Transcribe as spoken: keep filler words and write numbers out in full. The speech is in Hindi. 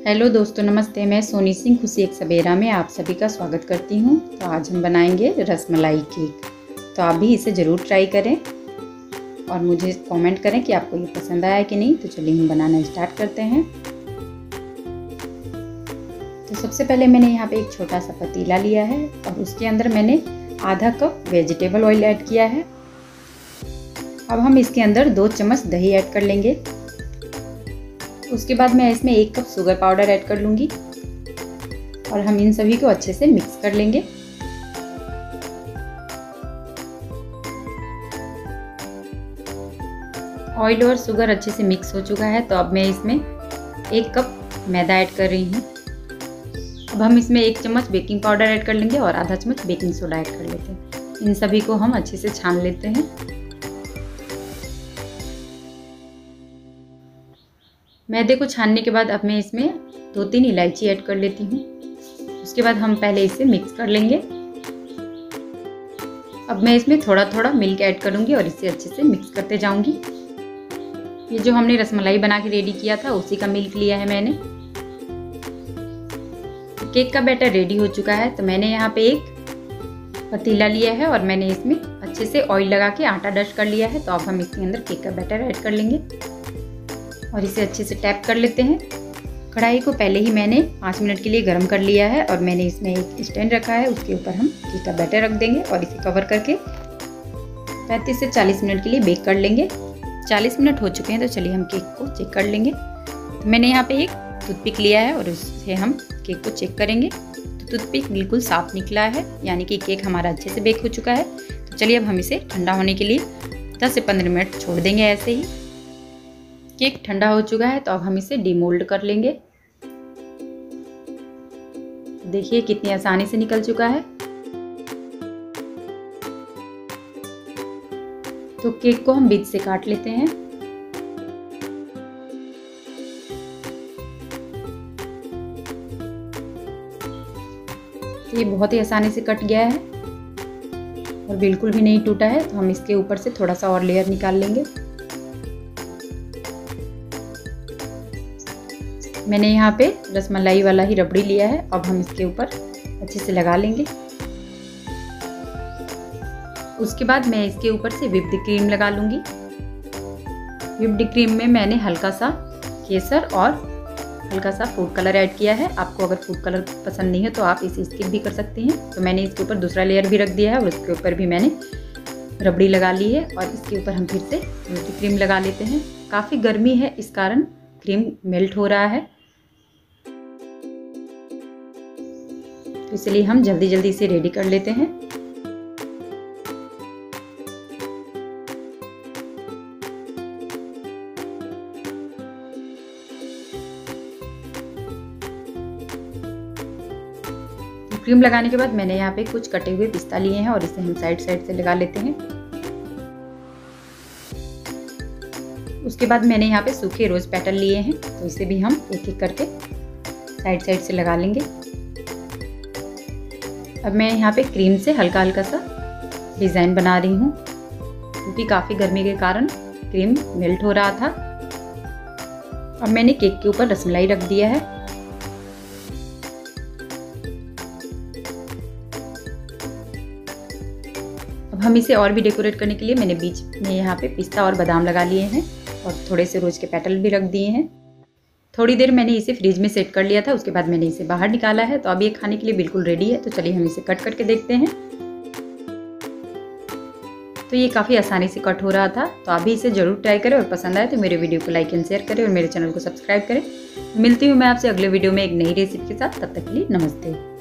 हेलो दोस्तों, नमस्ते। मैं सोनी सिंह खुशी एक सवेरा में आप सभी का स्वागत करती हूँ। तो आज हम बनाएंगे रसमलाई केक। तो आप भी इसे ज़रूर ट्राई करें और मुझे कमेंट करें कि आपको ये पसंद आया कि नहीं। तो चलिए हम बनाना स्टार्ट करते हैं। तो सबसे पहले मैंने यहाँ पे एक छोटा सा पतीला लिया है और उसके अंदर मैंने आधा कप वेजिटेबल ऑयल ऐड किया है। अब हम इसके अंदर दो चम्मच दही ऐड कर लेंगे। उसके बाद मैं इसमें एक कप शुगर पाउडर ऐड कर लूँगी और हम इन सभी को अच्छे से मिक्स कर लेंगे। ऑयल और शुगर अच्छे से मिक्स हो चुका है, तो अब मैं इसमें एक कप मैदा ऐड कर रही हूँ। अब हम इसमें एक चम्मच बेकिंग पाउडर ऐड कर लेंगे और आधा चम्मच बेकिंग सोडा ऐड कर लेते हैं। इन सभी को हम अच्छे से छान लेते हैं। मैदे को छानने के बाद अब मैं इसमें दो तीन इलायची ऐड कर लेती हूँ। उसके बाद हम पहले इसे मिक्स कर लेंगे। अब मैं इसमें थोड़ा थोड़ा मिल्क ऐड करूँगी और इसे अच्छे से मिक्स करते जाऊँगी। ये जो हमने रसमलाई बना के रेडी किया था उसी का मिल्क लिया है मैंने। केक का बैटर रेडी हो चुका है, तो मैंने यहाँ पे एक पतीला लिया है और मैंने इसमें अच्छे से ऑयल लगा के आटा डस्ट कर लिया है। तो अब हम इसके अंदर केक का बैटर ऐड कर लेंगे और इसे अच्छे से टैप कर लेते हैं। कढ़ाई को पहले ही मैंने पाँच मिनट के लिए गर्म कर लिया है और मैंने इसमें एक स्टैंड रखा है, उसके ऊपर हम केक का बैटर रख देंगे और इसे कवर करके पैंतीस से चालीस मिनट के लिए बेक कर लेंगे। चालीस मिनट हो चुके हैं, तो चलिए हम केक को चेक कर लेंगे। तो मैंने यहाँ पे एक टूथपिक लिया है और उससे हम केक को चेक करेंगे। तो टूथपिक बिल्कुल साफ निकला है, यानी कि केक हमारा अच्छे से बेक हो चुका है। तो चलिए अब हम इसे ठंडा होने के लिए दस से पंद्रह मिनट छोड़ देंगे ऐसे ही। केक ठंडा हो चुका है, तो अब हम इसे डीमोल्ड कर लेंगे। देखिए कितनी आसानी से निकल चुका है। तो केक को हम बीच से काट लेते हैं। ये बहुत ही आसानी से कट गया है और बिल्कुल भी नहीं टूटा है। तो हम इसके ऊपर से थोड़ा सा और लेयर निकाल लेंगे। मैंने यहाँ पे रसमलाई वाला ही रबड़ी लिया है। अब हम इसके ऊपर अच्छे से लगा लेंगे। उसके बाद मैं इसके ऊपर से व्हिप्ड क्रीम लगा लूँगी। व्हिप्ड क्रीम में मैंने हल्का सा केसर और हल्का सा फूड कलर ऐड किया है। आपको अगर फूड कलर पसंद नहीं है तो आप इसे स्किप भी कर सकते हैं। तो मैंने इसके ऊपर दूसरा लेयर भी रख दिया है और उसके ऊपर भी मैंने रबड़ी लगा ली है और इसके ऊपर हम फिर से व्हिप्ड क्रीम लगा लेते हैं। काफ़ी गर्मी है, इस कारण क्रीम मेल्ट हो रहा है, इसलिए हम जल्दी जल्दी इसे रेडी कर लेते हैं। क्रीम लगाने के बाद मैंने यहाँ पे कुछ कटे हुए पिस्ता लिए हैं और इसे हम साइड साइड से लगा लेते हैं। उसके बाद मैंने यहाँ पे सूखे रोज पेटल लिए हैं, तो इसे भी हम एक एक करके साइड साइड से लगा लेंगे। अब मैं यहाँ पे क्रीम से हल्का हल्का सा डिज़ाइन बना रही हूँ, क्योंकि काफ़ी गर्मी के कारण क्रीम मेल्ट हो रहा था। अब मैंने केक के ऊपर रसमलाई रख दिया है। अब हम इसे और भी डेकोरेट करने के लिए मैंने बीच में यहाँ पे पिस्ता और बादाम लगा लिए हैं और थोड़े से रोज के पेटल भी रख दिए हैं। थोड़ी देर मैंने इसे फ्रिज में सेट कर लिया था, उसके बाद मैंने इसे बाहर निकाला है। तो अब ये खाने के लिए बिल्कुल रेडी है। तो चलिए हम इसे कट करके देखते हैं। तो ये काफ़ी आसानी से कट हो रहा था। तो आप भी इसे ज़रूर ट्राई करें और पसंद आए तो मेरे वीडियो को लाइक एंड शेयर करें और मेरे चैनल को सब्सक्राइब करें। मिलती हूँ मैं आपसे अगले वीडियो में एक नई रेसिपी के साथ। तब तक के लिए नमस्ते।